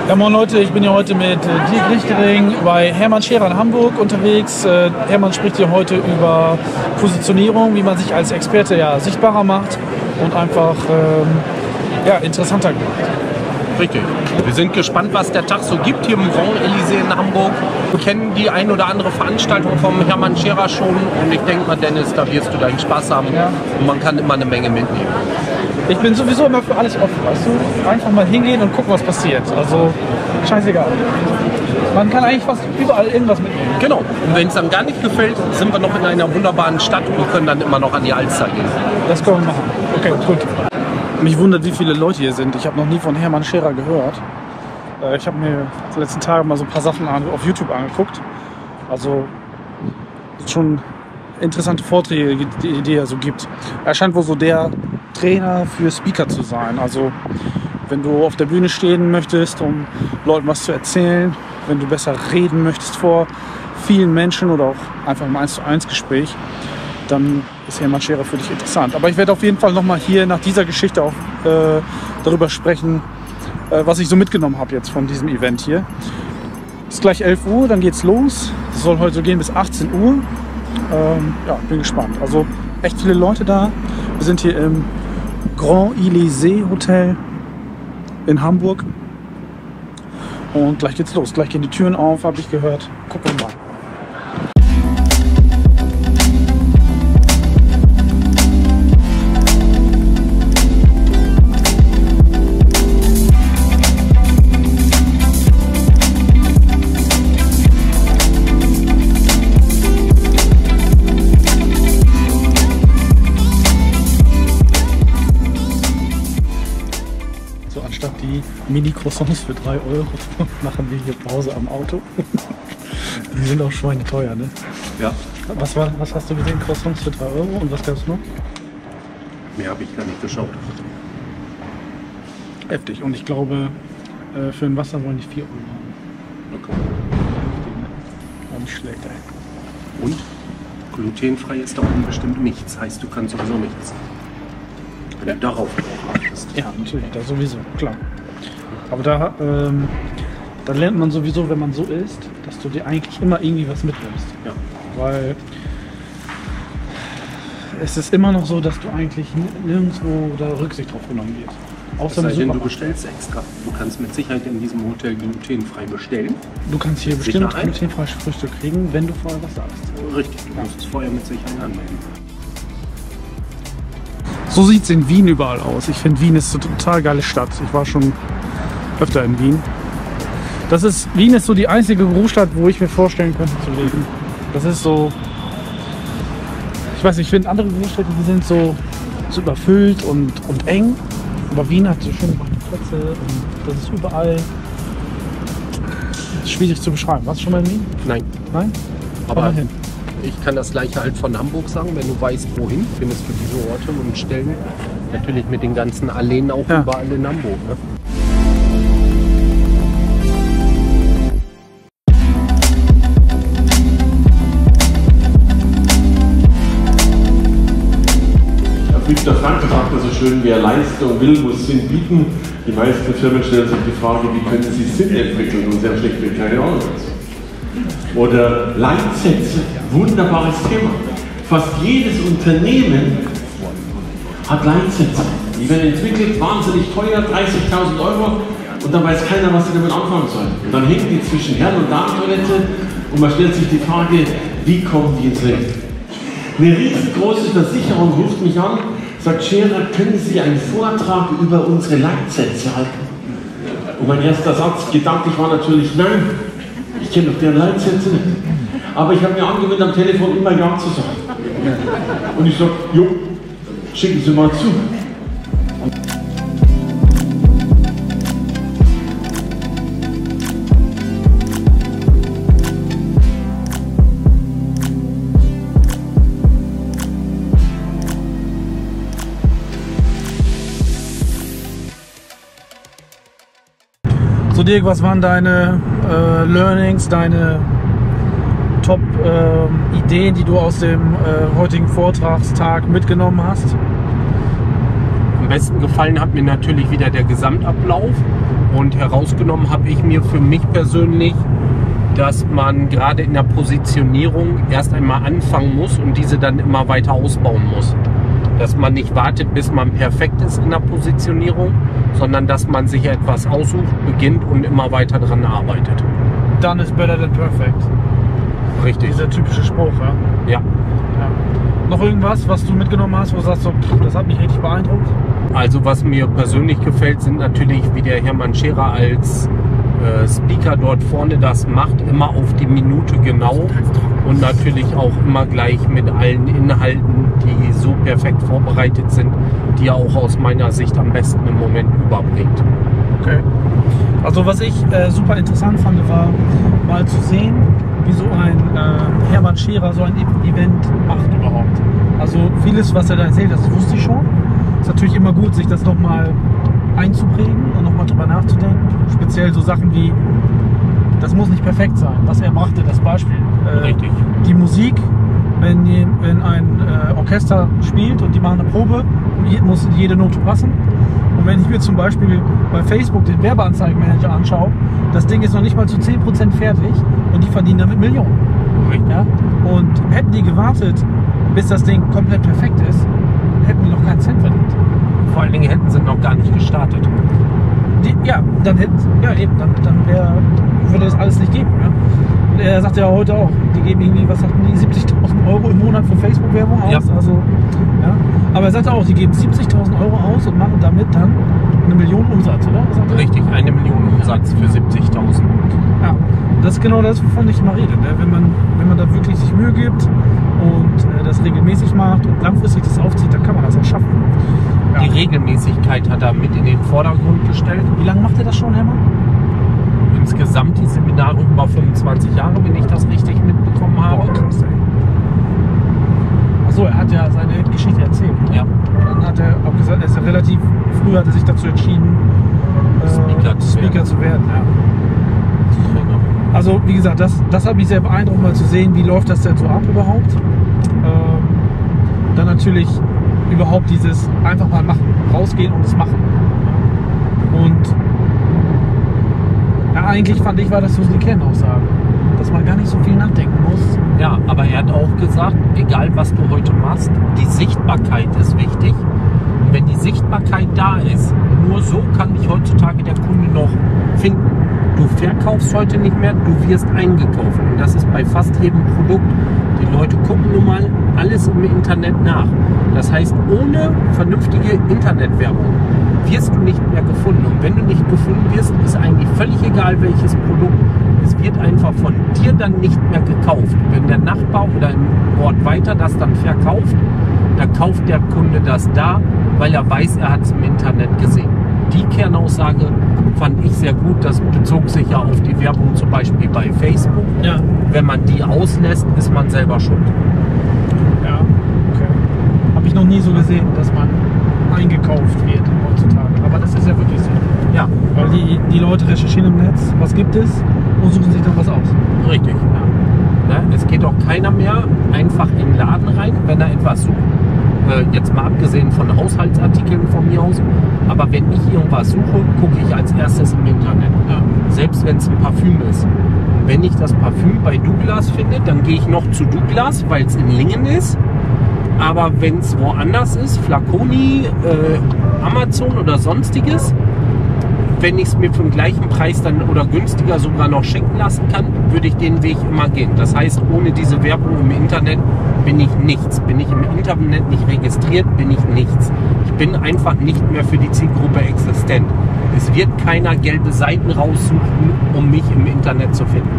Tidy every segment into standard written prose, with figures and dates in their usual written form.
Ja, moin Leute, ich bin hier heute mit Dirk Richtering bei Hermann Scherer in Hamburg unterwegs. Hermann spricht hier heute über Positionierung, wie man sich als Experte sichtbarer macht und einfach interessanter macht. Richtig. Wir sind gespannt, was der Tag so gibt hier im Grand Elysée in Hamburg. Wir kennen die ein oder andere Veranstaltung vom Hermann Scherer schon und ich denke mal, Dennis, da wirst du deinen Spaß haben und man kann immer eine Menge mitnehmen. Ich bin sowieso immer für alles offen, weißt du? Einfach mal hingehen und gucken, was passiert. Also, scheißegal. Man kann eigentlich fast überall irgendwas mitnehmen. Genau. Und wenn es dann gar nicht gefällt, sind wir noch in einer wunderbaren Stadt und können dann immer noch an die Alster gehen. Das können wir machen. Okay, gut. Mich wundert, wie viele Leute hier sind. Ich habe noch nie von Hermann Scherer gehört. Ich habe mir die letzten Tage mal so ein paar Sachen auf YouTube angeguckt. Also schon interessante Vorträge, die er so gibt. Er scheint wohl so der Trainer für Speaker zu sein. Also wenn du auf der Bühne stehen möchtest, um Leuten was zu erzählen, wenn du besser reden möchtest vor vielen Menschen oder auch einfach im 1:1 Gespräch, dann ist Hermann Scherer für dich interessant. Aber ich werde auf jeden Fall nochmal hier nach dieser Geschichte auch darüber sprechen, was ich so mitgenommen habe jetzt von diesem Event hier. Es ist gleich 11 Uhr, dann geht's los. Es soll heute so gehen bis 18 Uhr. Bin gespannt. Also echt viele Leute da. Wir sind hier im Grand Elysée Hotel in Hamburg. Und gleich geht's los. Gleich gehen die Türen auf, habe ich gehört. Gucken wir mal. Anstatt die Mini-Croissants für 3 Euro machen wir hier Pause am Auto. Die sind auch schweineteuer, ne? Ja. Was hast du gesehen? Croissants für 3 Euro und was gab es noch? Mehr habe ich gar nicht geschaut. Heftig. Und ich glaube, für ein Wasser wollen die 4 Euro haben. Okay. Heftig, ne? War nicht schlecht, ey. Und glutenfrei ist da oben bestimmt nichts. Heißt, du kannst sowieso nichts. Wenn du darauf achtest. Ja, natürlich, da sowieso, klar. Aber da lernt man sowieso, wenn man so isst, dass du dir eigentlich immer irgendwie was mitnimmst. Ja. Weil es ist immer noch so, dass du eigentlich nirgendwo da Rücksicht drauf genommen wird. Außer es sei denn, du bestellst extra. Du kannst mit Sicherheit in diesem Hotel glutenfrei bestellen. Du kannst hier bestimmt glutenfreies Frühstück kriegen, wenn du vorher was sagst. Richtig, du musst es vorher mit Sicherheit anmelden. So sieht es in Wien überall aus. Ich finde, Wien ist eine total geile Stadt. Ich war schon öfter in Wien. Wien ist so die einzige Großstadt, wo ich mir vorstellen könnte zu leben. Das ist so, ich weiß nicht, ich finde andere Großstädte, die sind so überfüllt und eng. Aber Wien hat so schöne Plätze und das ist überall schwierig zu beschreiben. Warst du schon mal in Wien? Nein. Nein? Aber hin. Ich kann das gleiche halt von Hamburg sagen, wenn du weißt, wohin, findest du diese Orte und Stellen. Natürlich mit den ganzen Alleen auch überall in Hamburg. Ne? Viktor Frankl sagt so schön, wer Leistung will, muss Sinn bieten. Die meisten Firmen stellen sich die Frage, wie können sie Sinn entwickeln und sie haben schlichtweg keine Ahnung dazu. Oder Leitsätze, wunderbares Thema. Fast jedes Unternehmen hat Leitsätze. Die werden entwickelt, wahnsinnig teuer, 30.000 Euro und dann weiß keiner, was sie damit anfangen soll. Und dann hängen die zwischen Herren- und Damentoilette und man stellt sich die Frage, wie kommen die ins Leben? Eine riesengroße Versicherung ruft mich an, sagt, Scherer, können Sie einen Vortrag über unsere Leitsätze halten? Und mein erster Satz, gedanklich war natürlich, nein, ich kenne doch deren Leitsätze nicht. Aber ich habe mir angewöhnt, am Telefon immer Ja zu sagen. Und ich sage, jo, schicken Sie mal zu. So Dirk, was waren deine Learnings, deine Top-Ideen, die du aus dem heutigen Vortragstag mitgenommen hast? Am besten gefallen hat mir natürlich wieder der Gesamtablauf, Und herausgenommen habe ich mir für mich persönlich, dass man gerade in der Positionierung erst einmal anfangen muss und diese dann immer weiter ausbauen muss. Dass man nicht wartet, bis man perfekt ist in der Positionierung, sondern dass man sich etwas aussucht, beginnt und immer weiter daran arbeitet. Done is better than perfect. Richtig. Dieser typische Spruch, ja? Ja. Noch irgendwas, was du mitgenommen hast, wo du sagst, so, das hat mich richtig beeindruckt? Also was mir persönlich gefällt, sind natürlich, wie der Hermann Scherer als Speaker dort vorne das macht, immer auf die Minute genau und natürlich auch immer gleich mit allen Inhalten, die so perfekt vorbereitet sind, die er auch aus meiner Sicht am besten im Moment überbringt. Okay. Also was ich super interessant fand, war mal zu sehen, wie so ein Hermann Scherer so ein Event macht überhaupt. Also vieles, was er da erzählt, das wusste ich schon. Ist natürlich immer gut, sich das nochmal einzuprägen und nochmal drüber nachzudenken. Speziell so Sachen wie, das muss nicht perfekt sein, was er machte, das Beispiel. Richtig. Die Musik, wenn ein Orchester spielt und die machen eine Probe, muss jede Note passen. Und wenn ich mir zum Beispiel bei Facebook den Werbeanzeigenmanager anschaue, das Ding ist noch nicht mal zu 10% fertig und die verdienen damit Millionen. Ja? Und hätten die gewartet, bis das Ding komplett perfekt ist, hätten die noch keinen Cent verdient. Vor allen Dingen hätten sie noch gar nicht gestartet. Dann würde das alles nicht geben. Ja? Und er sagt ja heute auch, die geben irgendwie, was sagten die, 70.000 Euro im Monat für Facebook-Werbung aus. Ja. Also, ja. Aber er sagte auch, die geben 70.000 Euro aus und machen damit dann 1 Million Umsatz, oder? Richtig, 1 Million Umsatz für 70.000. Ja, das ist genau das, wovon ich immer rede. Ne? Wenn man da wirklich sich Mühe gibt und das regelmäßig macht und langfristig das aufzieht, dann kann man das auch schaffen. Ja. Die Regelmäßigkeit hat er mit in den Vordergrund gestellt. Wie lange macht er das schon, Hermann? Insgesamt die Seminare über 25 Jahre, wenn ich das richtig mitbekommen habe. Oh, krass, ey. Achso, er hat ja seine Geschichte erzählt. Ja. Dann hat er auch gesagt, er ist ja relativ früh hat er sich dazu entschieden, Speaker zu werden. Ja. Also wie gesagt, das hat mich sehr beeindruckt, mal zu sehen, wie läuft das denn so ab überhaupt. Dann natürlich überhaupt dieses einfach mal machen, rausgehen und es machen. Und ja, eigentlich fand ich, war das so die Kernaussage, dass man gar nicht so viel nachdenken muss. Ja, aber er hat auch gesagt, egal was du heute machst, die Sichtbarkeit ist wichtig. Und wenn die Sichtbarkeit da ist, nur so kann dich heutzutage der Kunde noch finden. Du verkaufst heute nicht mehr, du wirst eingekauft. Und das ist bei fast jedem Produkt. Die Leute gucken nun mal alles im Internet nach. Das heißt, ohne vernünftige Internetwerbung wirst du nicht mehr gefunden. Und wenn du nicht gefunden wirst, ist eigentlich völlig egal, welches Produkt. Es wird einfach von dir dann nicht mehr gekauft. Wenn der Nachbar oder im Ort weiter das dann verkauft, dann kauft der Kunde das da, weil er weiß, er hat es im Internet gesehen. Die Kernaussage fand ich sehr gut. Das bezog sich ja auf die Werbung zum Beispiel bei Facebook. Ja. Wenn man die auslässt, ist man selber schuld. Ja, okay. Habe ich noch nie so gesehen, dass man eingekauft wird heutzutage. Aber das ist ja wirklich so. Ja, Weil die Leute recherchieren im Netz, was gibt es, und suchen sich dann was aus. richtig. Ja. Ne? Es geht auch keiner mehr einfach in den Laden rein, wenn er etwas sucht. Jetzt mal abgesehen von Haushaltsartikeln von mir aus. Aber wenn ich irgendwas suche, gucke ich als erstes im Internet. Ja. Selbst wenn es ein Parfüm ist. Wenn ich das Parfüm bei Douglas finde, dann gehe ich noch zu Douglas, weil es in Lingen ist. Aber wenn es woanders ist, Flaconi, Amazon oder sonstiges, wenn ich es mir für den gleichen Preis dann oder günstiger sogar noch schenken lassen kann, würde ich den Weg immer gehen. Das heißt, ohne diese Werbung im Internet bin ich nichts. Bin ich im Internet nicht registriert, bin ich nichts. Ich bin einfach nicht mehr für die Zielgruppe existent. Es wird keiner gelbe Seiten raussuchen, um mich im Internet zu finden.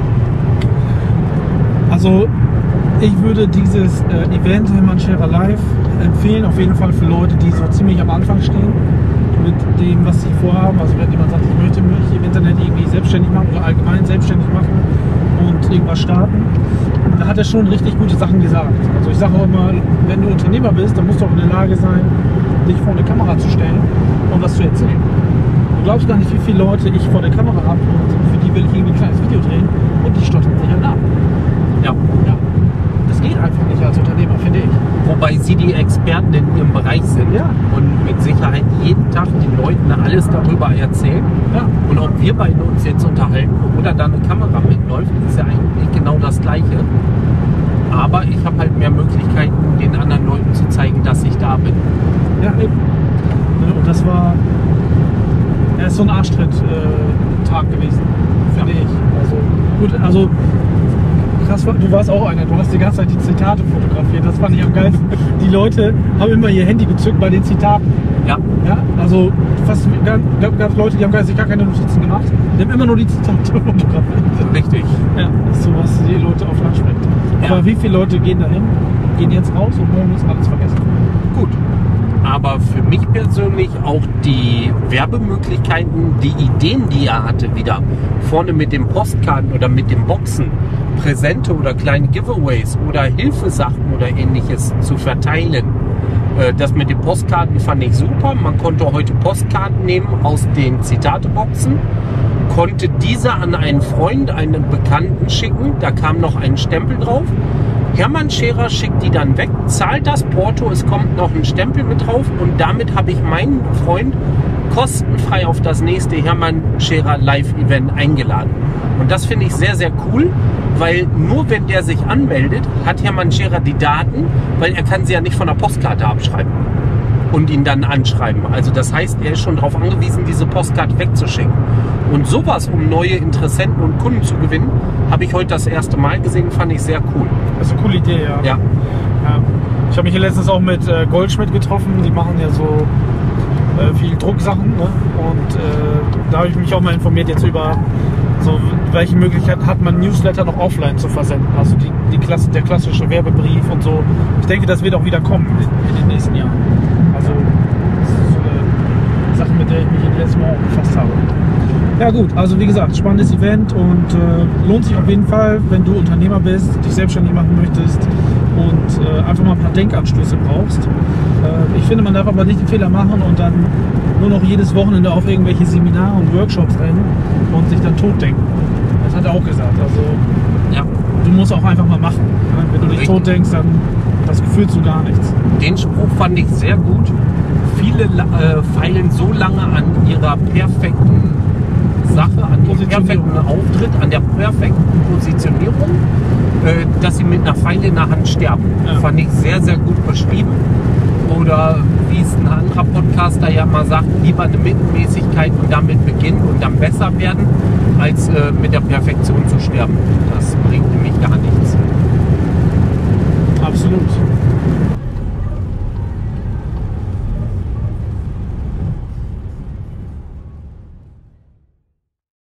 Also ich würde dieses Event Hermann Scherer Live empfehlen, auf jeden Fall für Leute, die so ziemlich am Anfang stehen mit dem, was sie vorhaben. Also wenn jemand sagt, ich möchte mich im Internet irgendwie selbstständig machen oder allgemein selbstständig machen und irgendwas starten, da hat er schon richtig gute Sachen gesagt. Also ich sage auch immer, wenn du Unternehmer bist, dann musst du auch in der Lage sein, dich vor eine Kamera zu stellen und was zu erzählen. Du glaubst gar nicht, wie viele Leute ich vor der Kamera habe und für die will ich irgendwie ein kleines Video drehen und die stottern sich halt ab. Ja. Ja. das geht einfach nicht als Unternehmer, finde ich. Wobei sie die Experten in ihrem Bereich sind Ja. und mit Sicherheit jeden Tag den Leuten alles darüber erzählen. Ja. Und ob wir beide uns jetzt unterhalten oder da eine Kamera mitläuft, ist ja eigentlich genau das Gleiche. Aber ich habe halt mehr Möglichkeiten, den anderen Leuten zu zeigen, dass ich da bin. Ja, eben. Und das war so ein Arschtritt-Tag gewesen, finde ich. Also gut, also krass, du warst auch einer, du hast die ganze Zeit die Zitate fotografiert, das fand ich am geilsten. Die Leute haben immer ihr Handy gezückt bei den Zitaten. Ja. Ja, also fast gab es Leute, die haben gar keine Notizen gemacht, die haben immer nur die Zitate fotografiert. Richtig. Ja, das ist so, was die Leute oft anspricht. Ja. Aber wie viele Leute gehen dahin, gehen jetzt raus und morgen ist alles vergessen? Gut. Aber für mich persönlich auch die Werbemöglichkeiten, die Ideen, die er hatte, wieder vorne mit den Postkarten oder mit den Boxen, Präsente oder kleine Giveaways oder Hilfesachen oder ähnliches zu verteilen. Das mit den Postkarten fand ich super. Man konnte heute Postkarten nehmen aus den Zitateboxen, konnte diese an einen Freund, einen Bekannten schicken. Da kam noch ein Stempel drauf. Hermann Scherer schickt die dann weg, zahlt das Porto, es kommt noch ein Stempel mit drauf und damit habe ich meinen Freund kostenfrei auf das nächste Hermann Scherer Live-Event eingeladen. Und das finde ich sehr, sehr cool, weil nur wenn der sich anmeldet, hat Hermann Scherer die Daten, weil er kann sie ja nicht von der Postkarte abschreiben und ihn dann anschreiben. Also das heißt, er ist schon darauf angewiesen, diese Postkarte wegzuschicken. Und sowas, um neue Interessenten und Kunden zu gewinnen, habe ich heute das erste Mal gesehen, fand ich sehr cool. Das ist eine coole Idee, ja. Ja. Ich habe mich hier letztens auch mit Goldschmidt getroffen, die machen ja so viel Drucksachen, ne? Und da habe ich mich auch mal informiert jetzt über so, welche Möglichkeiten hat man, Newsletter noch offline zu versenden, also der klassische Werbebrief und so. Ich denke, das wird auch wieder kommen in den nächsten Jahren. Also das ist so eine Sache, mit der ich mich in den letzten Jahren auch befasst habe. Ja gut, also wie gesagt, spannendes Event und lohnt sich auf jeden Fall, wenn du Unternehmer bist, dich selbstständig machen möchtest und einfach mal ein paar Denkanstöße brauchst. Ich finde, man darf aber nicht den Fehler machen und dann nur noch jedes Wochenende auf irgendwelche Seminare und Workshops rennen und sich dann totdenken. Das hat er auch gesagt. Also Ja. du musst auch einfach mal machen. Ja? Wenn du dich Richtig. totdenkst, dann das Gefühl zu gar nichts. Den Spruch fand ich sehr gut. Viele feilen so lange an ihrer perfekten Sache, an ihrem perfekten Auftritt, an der perfekten Positionierung, dass sie mit einer Feile in der Hand sterben. Ja. Fand ich sehr, sehr gut beschrieben. Oder wie es ein anderer Podcaster ja mal sagt, lieber eine Mittelmäßigkeit und damit beginnen und dann besser werden, als mit der Perfektion zu sterben. Das bringt nämlich gar nichts. Absolut.